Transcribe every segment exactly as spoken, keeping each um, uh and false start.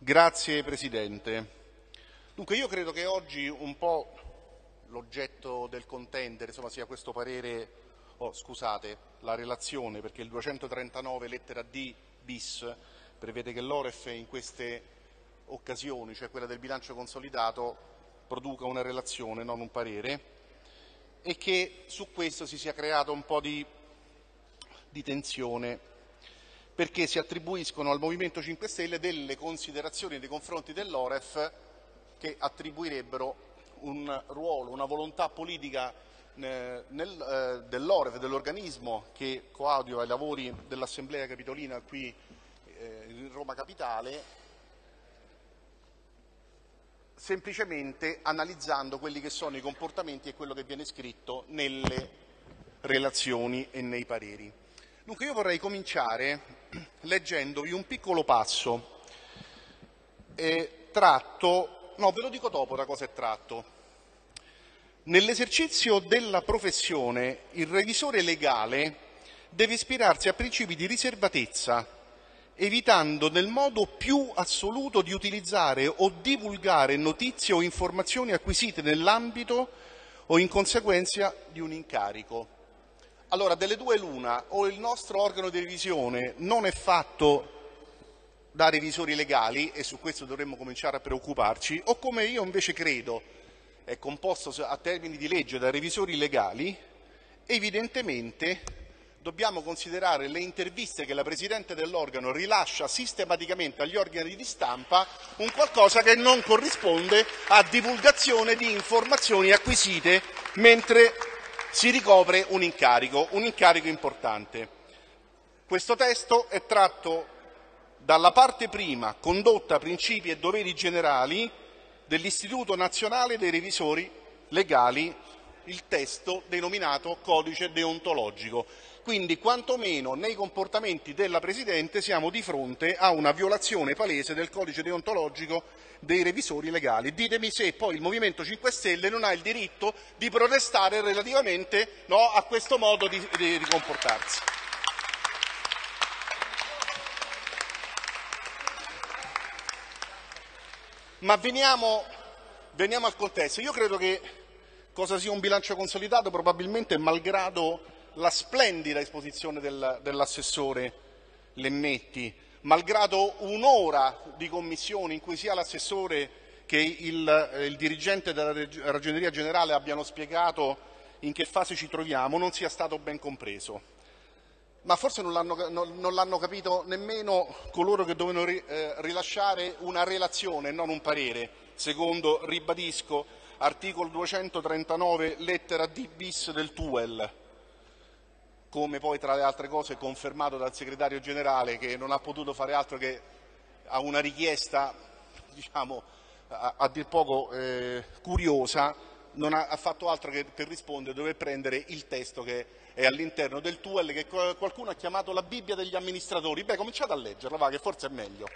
Grazie Presidente. Dunque io credo che oggi un po' l'oggetto del contendere insomma, sia questo parere, oh, scusate, la relazione, perché il duecentotrentanove lettera D bis prevede che l'O R E F in queste occasioni, cioè quella del bilancio consolidato, produca una relazione, non un parere, e che su questo si sia creato un po' di, di tensione, perché si attribuiscono al Movimento cinque Stelle delle considerazioni nei confronti dell'O R E F che attribuirebbero un ruolo, una volontà politica eh, nel, eh, dell'O R E F, dell'organismo che coadiuva i lavori dell'Assemblea Capitolina qui eh, in Roma Capitale, semplicemente analizzando quelli che sono i comportamenti e quello che viene scritto nelle relazioni e nei pareri. Dunque io vorrei cominciare leggendovi un piccolo passo eh, tratto, no ve lo dico dopo da cosa è tratto. Nell'esercizio della professione il revisore legale deve ispirarsi a principi di riservatezza, evitando nel modo più assoluto di utilizzare o divulgare notizie o informazioni acquisite nell'ambito o in conseguenza di un incarico. Allora, delle due l'una, o il nostro organo di revisione non è fatto da revisori legali, e su questo dovremmo cominciare a preoccuparci, o come io invece credo, è composto a termini di legge da revisori legali, evidentemente dobbiamo considerare le interviste che la Presidente dell'organo rilascia sistematicamente agli organi di stampa un qualcosa che non corrisponde a divulgazione di informazioni acquisite mentre si ricopre un incarico, un incarico importante. Questo testo è tratto dalla parte prima, condotta, principi e doveri generali, dell'Istituto Nazionale dei Revisori Legali, il testo denominato Codice Deontologico. Quindi, quantomeno nei comportamenti della Presidente siamo di fronte a una violazione palese del Codice Deontologico dei revisori legali. Ditemi se poi il Movimento cinque Stelle non ha il diritto di protestare relativamente no, a questo modo di, di, di comportarsi. Ma veniamo, veniamo al contesto. Io credo che cosa sia un bilancio consolidato, probabilmente malgrado la splendida esposizione del, dell'assessore Lemmetti, malgrado un'ora di commissione in cui sia l'assessore che il, il dirigente della Ragioneria Generale abbiano spiegato in che fase ci troviamo, non sia stato ben compreso. Ma forse non l'hanno, non, non l'hanno capito nemmeno coloro che dovevano ri, eh, rilasciare una relazione e non un parere, secondo, ribadisco, articolo duecentotrentanove lettera D bis del T U E L, come poi tra le altre cose confermato dal segretario generale, che non ha potuto fare altro che a una richiesta diciamo, a, a dir poco eh, curiosa, non ha, ha fatto altro che per rispondere dove prendere il testo che è all'interno del T U E L, che qualcuno ha chiamato la Bibbia degli amministratori. Beh, cominciate a leggerlo, va, che forse è meglio.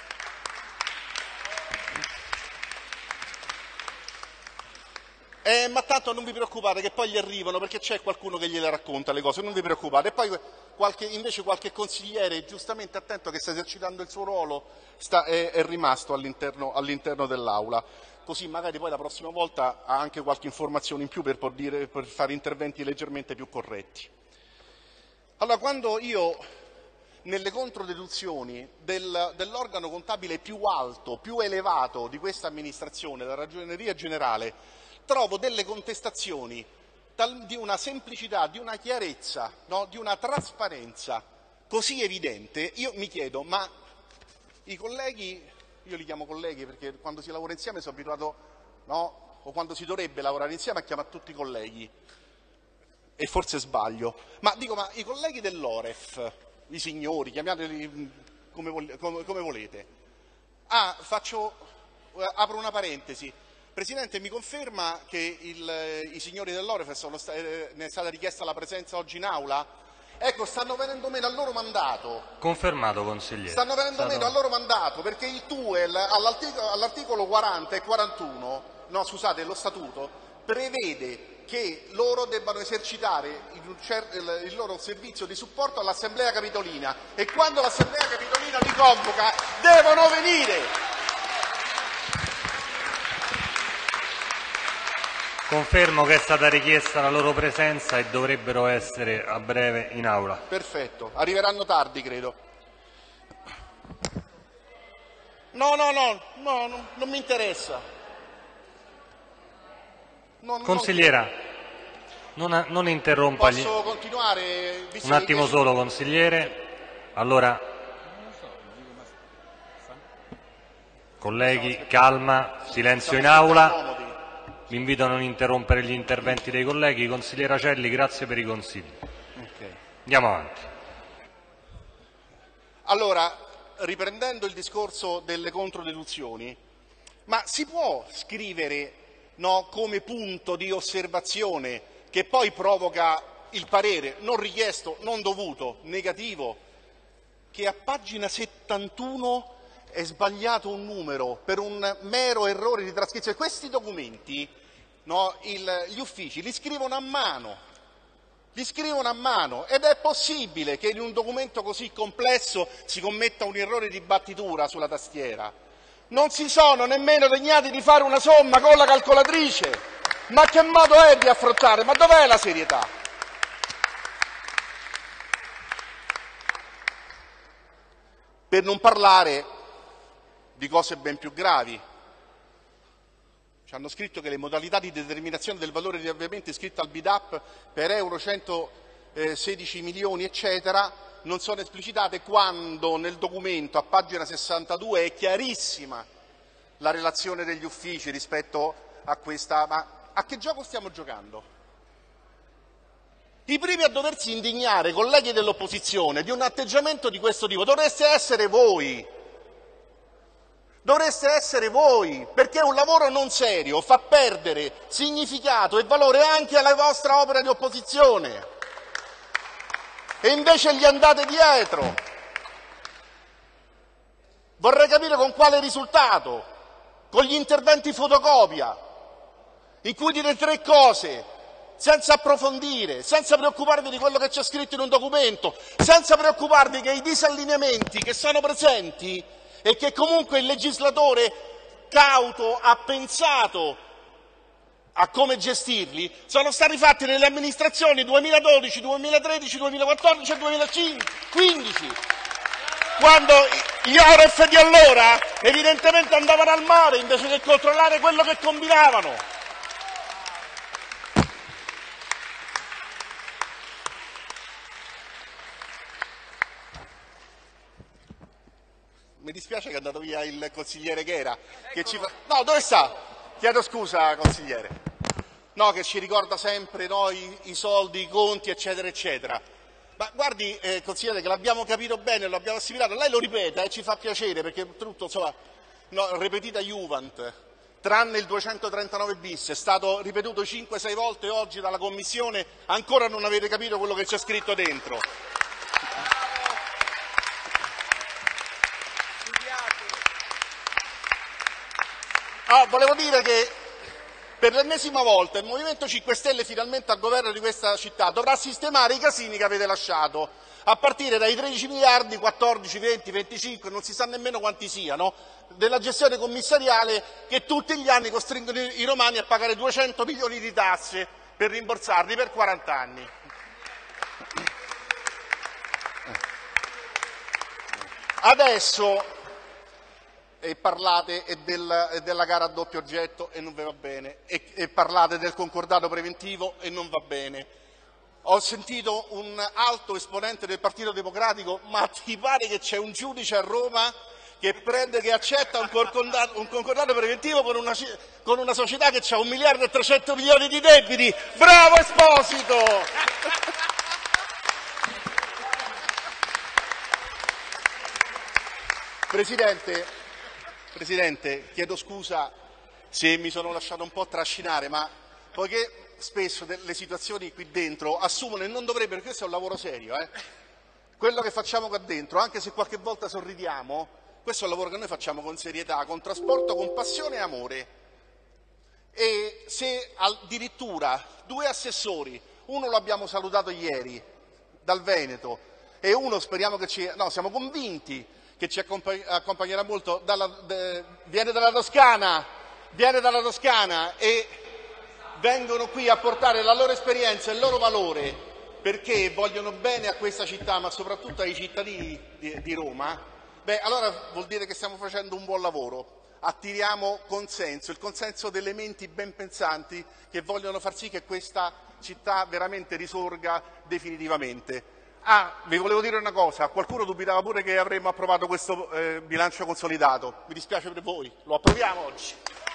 Eh, ma tanto non vi preoccupate che poi gli arrivano, perché c'è qualcuno che gliele racconta le cose, non vi preoccupate. E poi qualche, invece qualche consigliere, giustamente attento che sta esercitando il suo ruolo, sta, è, è rimasto all'interno, all'interno dell'Aula. Così magari poi la prossima volta ha anche qualche informazione in più per, per, dire, per fare interventi leggermente più corretti. Allora, quando io nelle controdeduzioni del, dell'organo contabile più alto, più elevato di questa amministrazione, la Ragioneria Generale, trovo delle contestazioni di una semplicità, di una chiarezza, no? Di una trasparenza così evidente, io mi chiedo, ma i colleghi, io li chiamo colleghi perché quando si lavora insieme sono abituato, no? O quando si dovrebbe lavorare insieme a chiamare tutti i colleghi, e forse sbaglio, ma dico, ma i colleghi dell'O R E F, i signori, chiamateli come, come, come volete, ah, faccio, apro una parentesi. Presidente, mi conferma che il, i signori dell'O R E F sono sta, eh, ne è stata richiesta la presenza oggi in aula? Ecco, stanno venendo meno al loro mandato. Confermato, consigliere. Stanno venendo Stato... meno al loro mandato, perché il T U E L all'articolo, all'articolo quaranta e quarantuno, no scusate, lo statuto, prevede che loro debbano esercitare il, il, il loro servizio di supporto all'Assemblea Capitolina, e quando l'Assemblea Capitolina li convoca devono venire. Confermo che è stata richiesta la loro presenza e dovrebbero essere a breve in aula. Perfetto, arriveranno tardi credo. No, no, no, no, no non mi interessa. Non, Consigliera, non, non interrompa. Posso gli... continuare? Un attimo che... solo, consigliere. Allora, colleghi, calma, silenzio in aula. Vi invito a non interrompere gli interventi dei colleghi. Consigliere Acelli, grazie per i consigli. Okay. Andiamo avanti. Allora, riprendendo il discorso delle controdeduzioni, ma si può scrivere, no, come punto di osservazione che poi provoca il parere non richiesto, non dovuto, negativo, che a pagina settantuno è sbagliato un numero per un mero errore di trascrizione? Questi documenti, no, il, gli uffici li scrivono a mano, li scrivono a mano ed è possibile che in un documento così complesso si commetta un errore di battitura sulla tastiera. Non si sono nemmeno degnati di fare una somma con la calcolatrice. Ma che modo è di affrontare? Ma dov'è la serietà? Per non parlare di cose ben più gravi. Ci hanno scritto che le modalità di determinazione del valore di avviamento iscritto al B D A P per euro centosedici milioni, eccetera, non sono esplicitate, quando nel documento a pagina sessantadue è chiarissima la relazione degli uffici rispetto a questa. Ma a che gioco stiamo giocando? I primi a doversi indignare, colleghi dell'opposizione, di un atteggiamento di questo tipo dovreste essere voi. Dovreste essere voi, perché un lavoro non serio fa perdere significato e valore anche alla vostra opera di opposizione. E invece gli andate dietro. Vorrei capire con quale risultato? Con gli interventi fotocopia, in cui dite tre cose, senza approfondire, senza preoccuparvi di quello che c'è scritto in un documento, senza preoccuparvi che i disallineamenti che sono presenti e che comunque il legislatore cauto ha pensato a come gestirli, sono stati fatti nelle amministrazioni duemiladodici, duemilatredici, duemilaquattordici e duemilaquindici, quando gli O R F di allora evidentemente andavano al mare invece che controllare quello che combinavano. Mi dispiace che è andato via il consigliere Ghera. Che ci fa... No, dove sta? Chiedo scusa, consigliere. No, che ci ricorda sempre, no, i, i soldi, i conti, eccetera, eccetera. Ma guardi, eh, consigliere, che l'abbiamo capito bene, lo abbiamo assimilato. Lei lo ripeta e eh, ci fa piacere, perché tutto, insomma, no, ripetita Juvent, tranne il duecentotrentanove bis, è stato ripetuto cinque sei volte oggi dalla Commissione, ancora non avete capito quello che c'è scritto dentro. Ah, volevo dire che per l'ennesima volta il Movimento cinque Stelle, finalmente al governo di questa città, dovrà sistemare i casini che avete lasciato, a partire dai tredici miliardi, quattordici, venti, venticinque, non si sa nemmeno quanti siano, della gestione commissariale, che tutti gli anni costringono i romani a pagare duecento milioni di tasse per rimborsarli per quaranta anni. Adesso e parlate e del, e della gara a doppio oggetto e non vi va bene, e, e parlate del concordato preventivo e non va bene. Ho sentito un alto esponente del Partito Democratico, ma ti pare che c'è un giudice a Roma che prende, che accetta un concordato, un concordato preventivo con una, con una società che ha un miliardo e trecento milioni di debiti? Bravo Esposito! Presidente, Presidente, chiedo scusa se mi sono lasciato un po' trascinare, ma poiché spesso le situazioni qui dentro assumono e non dovrebbero, questo è un lavoro serio, eh? Quello che facciamo qua dentro, anche se qualche volta sorridiamo, questo è un lavoro che noi facciamo con serietà, con trasporto, con passione e amore. E se addirittura due assessori, uno lo abbiamo salutato ieri dal Veneto e uno speriamo che ci... no, siamo convinti che ci accompagnerà molto, dalla, de, viene dalla Toscana, viene dalla Toscana e vengono qui a portare la loro esperienza e il loro valore perché vogliono bene a questa città, ma soprattutto ai cittadini di, di Roma, beh, allora vuol dire che stiamo facendo un buon lavoro. Attiriamo consenso, il consenso delle menti ben pensanti che vogliono far sì che questa città veramente risorga definitivamente. Ah, vi volevo dire una cosa, qualcuno dubitava pure che avremmo approvato questo eh, bilancio consolidato, mi dispiace per voi, lo approviamo oggi.